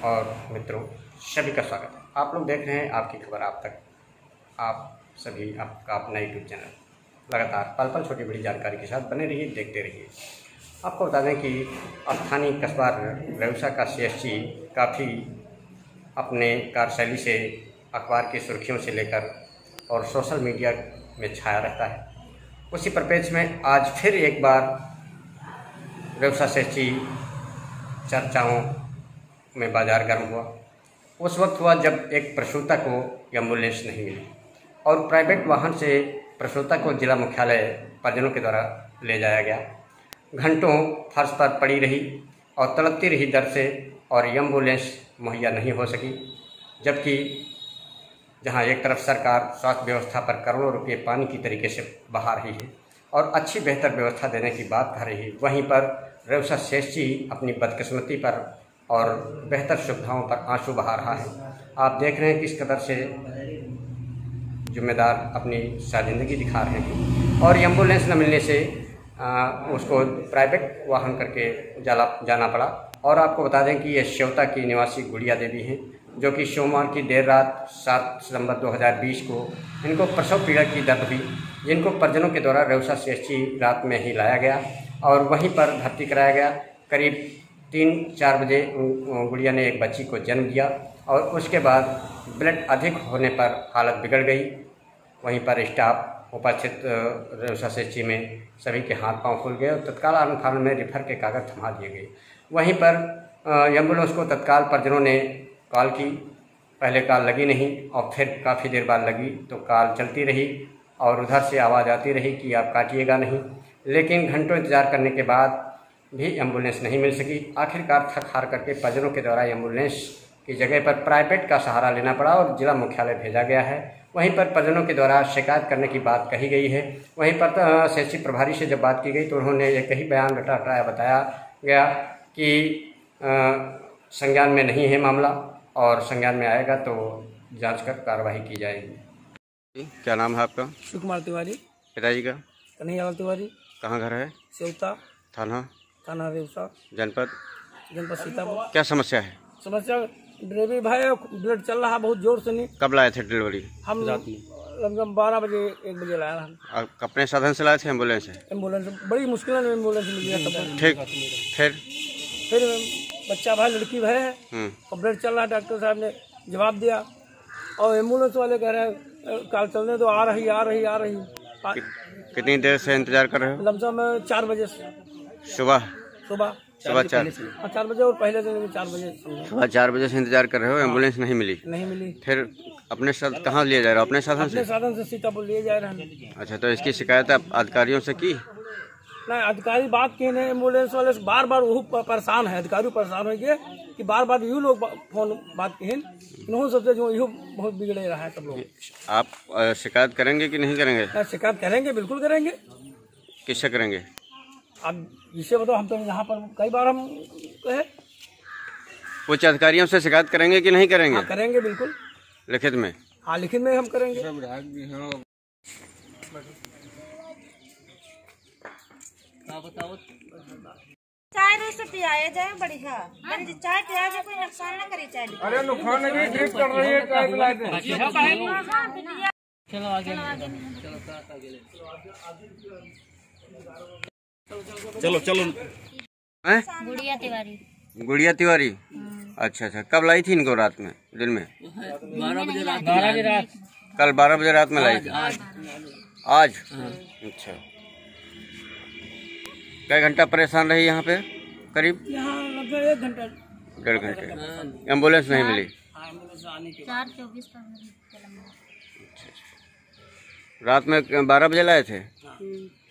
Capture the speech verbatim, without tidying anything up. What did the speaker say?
और मित्रों सभी का स्वागत है। आप लोग देख रहे हैं आपकी खबर आप तक, आप सभी आपका अपना यूट्यूब चैनल। लगातार पल पल छोटी बड़ी जानकारी के साथ बने रहिए, देखते रहिए। आपको बता दें कि स्थानीय कस्बा रेउसा का सी एस सी काफ़ी अपने कार्यशैली से अखबार की सुर्खियों से लेकर और सोशल मीडिया में छाया रहता है। उसी परिप्रेक्ष्य में आज फिर एक बार रेउसा सी एस सी चर्चाओं में बाजार गर्म हुआ। उस वक्त हुआ जब एक प्रसूता को एम्बुलेंस नहीं मिली और प्राइवेट वाहन से प्रसूता को जिला मुख्यालय परिजनों के द्वारा ले जाया गया। घंटों फर्श पर पड़ी रही और तड़पती रही दर्द से और एम्बुलेंस मुहैया नहीं हो सकी, जबकि जहां एक तरफ सरकार स्वास्थ्य व्यवस्था पर करोड़ों रुपये पानी की तरीके से बहा रही है और अच्छी बेहतर व्यवस्था देने की बात कर रही है, वहीं पर रेउसा सी एस सी अपनी बदकिस्मती पर और बेहतर सुविधाओं पर आंसू बहा रहा है। आप देख रहे हैं किस कदर से जिम्मेदार अपनी साजिंदगी दिखा रहे हैं और एम्बुलेंस न मिलने से आ, उसको प्राइवेट वाहन करके जाला जाना पड़ा। और आपको बता दें कि ये श्योता की निवासी गुड़िया देवी हैं, जो कि सोमवार की देर रात सात सितंबर दो हज़ार बीस को इनको प्रसव पीड़ा की दर्द हुई, जिनको परिजनों के द्वारा रेउसा सी एस सी रात में ही लाया गया और वहीं पर भर्ती कराया गया। करीब तीन चार बजे गुड़िया ने एक बच्ची को जन्म दिया और उसके बाद ब्लड अधिक होने पर हालत बिगड़ गई। वहीं पर स्टाफ उपस्थित रेउसा सी एस सी में सभी के हाथ पांव फूल गए और तत्काल आनन फानन में रिफर के कागज थमा दिए गए। वहीं पर एम्बुलेंस को तत्काल परिजनों ने कॉल की, पहले कॉल लगी नहीं और फिर काफ़ी देर बाद लगी तो कॉल चलती रही और उधर से आवाज़ आती रही कि आप काटिएगा नहीं, लेकिन घंटों इंतज़ार करने के बाद भी एम्बुलेंस नहीं मिल सकी। आखिरकार थक हार करके परिजनों के द्वारा एम्बुलेंस की जगह पर प्राइवेट का सहारा लेना पड़ा और जिला मुख्यालय भेजा गया है। वहीं पर परिजनों के द्वारा शिकायत करने की बात कही गई है। वहीं पर सी एस सी प्रभारी से जब बात की गई तो उन्होंने एक ही बयान रटा रटाया बताया गया कि संज्ञान में नहीं है मामला और संज्ञान में आएगा तो जांच कर कार्रवाई की जाएगी। क्या नाम है आपका? शिव कुमार तिवारी। पिताजी का? कन्हैयालाल तिवारी। कहाँ घर है? सेवता थाना? थाना रेउसा। जनपद? जनपद सीतापुर। क्या समस्या है? समस्या डिलीवरी भाई ब्लड चल रहा बहुत जोर से। नहीं कब लाए थे डिलीवरी? हम लगभग बारह बजे एक बजे लाया हम। आप अपने साधन से लाए थे? एम्बुलेंस है? एम्बुलेंस बड़ी मुश्किल में एम्बुलेंस मिल गया। ठीक, फिर फिर बच्चा भाई लड़की भाई है और ब्लड चल रहा है। डॉक्टर साहब ने जवाब दिया और एम्बुलेंस वाले कह रहे हैं कल चलने तो आ रही आ रही आ रही। कि, कितनी देर से इंतजार कर रहे हो? लमसम चार बजे से। सुबह सुबह सुबह चार चार बजे और पहले दिन चार बजे सुबह चार बजे से इंतजार कर रहे हो, एम्बुलेंस नहीं मिली? नहीं मिली। फिर अपने साथ कहाँ लिए जा रहे हो? अपने साधन से? अपने साधन से सीतापुर लिए जा रहे हैं। अच्छा, तो इसकी शिकायत आप अधिकारियों से की? नहीं, अधिकारी बात किए नहीं, एम्बुलेंस वाले बार बार वो परेशान है, अधिकारी परेशान हो गए कि बार बार यू लोग फोन बात किए इन्होंने सबसे जो यू बहुत बिगड़े रहा है सब लोग। आप शिकायत करेंगे कि नहीं करेंगे? शिकायत करेंगे, बिल्कुल करेंगे। किससे करेंगे? अब जिसे बताओ, हम तो यहाँ पर कई बार हम कहे उच्च अधिकारियों से शिकायत करेंगे कि नहीं करेंगे? हाँ, करेंगे बिल्कुल। लिखित में? हाँ, लिखित में हम करेंगे। चाय रोज से पियाए जाए बढ़िया, चाय पिया जाए कोई नुकसान न करे। चाय अरे नुकसान नहीं, ड्रिप कर रही है, चाय पिला दे। चलो आगे चलो चलो। गुड़िया तिवारी। गुड़िया तिवारी? अच्छा अच्छा, कब लाई थी इनको? रात में? दिन में? बारह बजे रात। बारह बजे रात कल बारह बजे रात में लाई थी? आज? अच्छा, कई घंटा परेशान रही यहाँ पे? करीब यहाँ लगभग एक घंटा डेढ़ घंटे। एम्बुलेंस नहीं मिली? चार चौबीस रात में बारह बजे लाए थे?